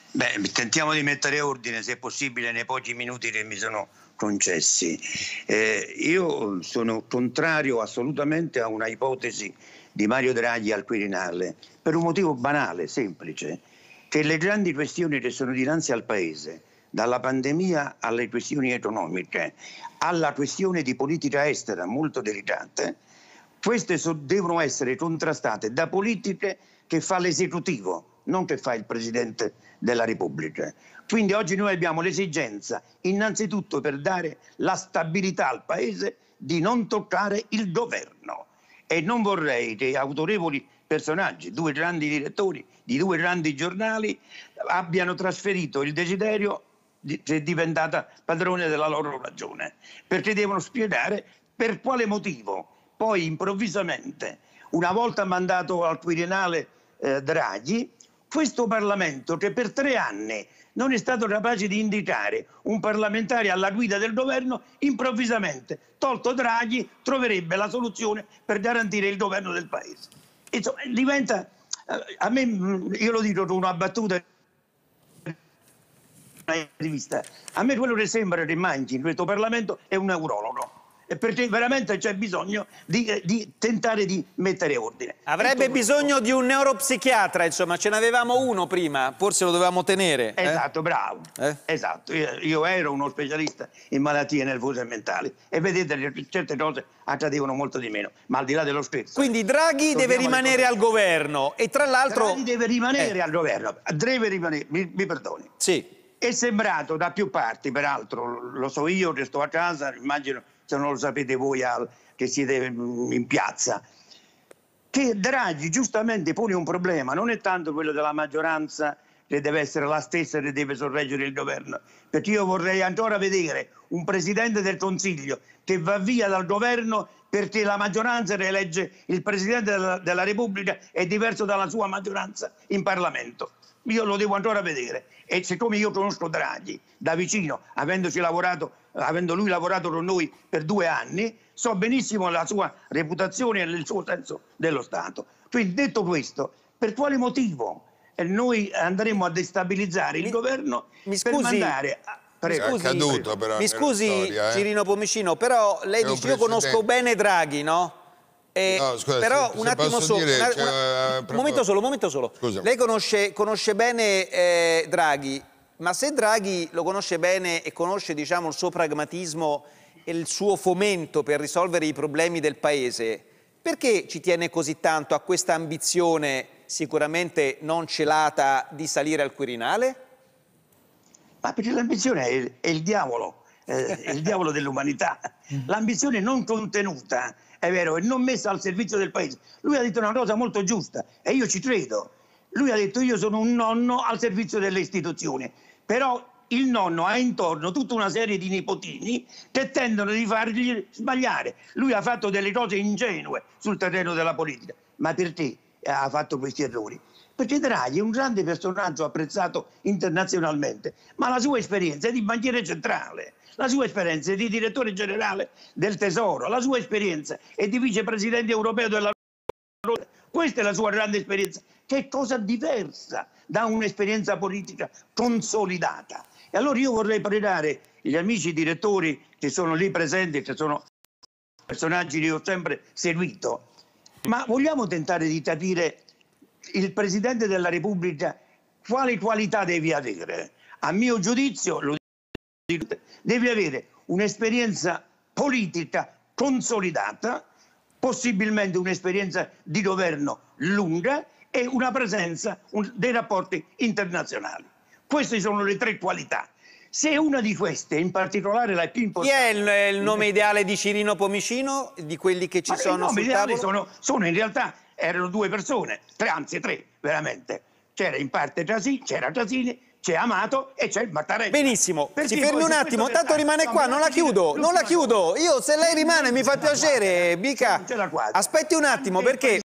Beh, tentiamo di mettere ordine, se possibile, nei pochi minuti che mi sono concessi. Io sono contrario assolutamente a una ipotesi di Mario Draghi al Quirinale, per un motivo banale, semplice, che le grandi questioni che sono dinanzi al Paese, dalla pandemia alle questioni economiche, alla questione di politica estera molto delicate, queste devono essere contrastate da politiche che fa l'esecutivo, non che fa il Presidente della Repubblica. Quindi oggi noi abbiamo l'esigenza, innanzitutto per dare la stabilità al Paese, di non toccare il governo. E non vorrei che autorevoli personaggi, due grandi direttori di due grandi giornali, abbiano trasferito il desiderio di diventata padrone della loro ragione, perché devono spiegare per quale motivo poi improvvisamente, una volta mandato al Quirinale Draghi, questo Parlamento, che per 3 anni non è stato capace di indicare un parlamentare alla guida del governo, improvvisamente, tolto Draghi, troverebbe la soluzione per garantire il governo del Paese. Insomma, diventa, a me, io lo dico con una battuta, a me quello che sembra che manchi in questo Parlamento è un neurologo. Perché veramente c'è bisogno di tentare di mettere ordine. Avrebbe bisogno di un neuropsichiatra, insomma, ce n'avevamo uno prima, forse lo dovevamo tenere. Esatto, bravo. Esatto. Io ero uno specialista in malattie nervose e mentali e vedete che certe cose accadevano molto di meno, ma al di là dello scherzo. Quindi Draghi deve rimanere al governo e tra l'altro... Draghi deve rimanere al governo, deve rimanere, mi perdoni. Sì. È sembrato da più parti, peraltro, lo so io che sto a casa, immagino se non lo sapete voi che siete in piazza, che Draghi giustamente pone un problema, non è tanto quello della maggioranza che deve essere la stessa che deve sorreggere il governo, perché io vorrei ancora vedere un Presidente del Consiglio che va via dal governo perché la maggioranza che elegge il Presidente della Repubblica è diverso dalla sua maggioranza in Parlamento. Io lo devo ancora vedere e siccome io conosco Draghi da vicino, avendo lui lavorato con noi per 2 anni, so benissimo la sua reputazione e il suo senso dello Stato. Quindi detto questo, per quale motivo noi andremo a destabilizzare il governo per mandare... Mi scusi, Cirino Pomicino, però lei dice io conosco bene Draghi, no? No, scusa, però un attimo solo, un momento solo. Scusa. Lei conosce bene Draghi, ma se Draghi lo conosce bene e conosce, diciamo, il suo pragmatismo e il suo fomento per risolvere i problemi del Paese, perché ci tiene così tanto a questa ambizione sicuramente non celata di salire al Quirinale? Ma perché l'ambizione è il diavolo dell'umanità. L'ambizione non contenuta, è vero, e non messa al servizio del Paese. Lui ha detto una cosa molto giusta e io ci credo. Lui ha detto io sono un nonno al servizio delle istituzioni, però il nonno ha intorno tutta una serie di nipotini che tendono di fargli sbagliare. Lui ha fatto delle cose ingenue sul terreno della politica. Ma perché ha fatto questi errori? Perché Draghi è un grande personaggio apprezzato internazionalmente, ma la sua esperienza è di banchiere centrale, la sua esperienza è di direttore generale del Tesoro, la sua esperienza è di vicepresidente europeo della... Questa è la sua grande esperienza, che è cosa diversa da un'esperienza politica consolidata. E allora io vorrei pregare gli amici direttori che sono lì presenti, che sono personaggi che ho sempre seguito, ma vogliamo tentare di capire il Presidente della Repubblica quali qualità devi avere? A mio giudizio, devi avere un'esperienza politica consolidata, possibilmente un'esperienza di governo lunga e una presenza dei rapporti internazionali. Queste sono le 3 qualità. Se una di queste, in particolare la più importante... Chi è il nome ideale di Cirino Pomicino, di quelli che ci sono sul tavolo? Sono in realtà, erano 2 persone, anzi 3 veramente. C'era in parte c'era Casini, c'è Amato e c'è Mattarella. Benissimo, si fermi un attimo, tanto rimane qua, non la chiudo. Io se lei rimane mi fa piacere, Bica. Aspetti un attimo perché...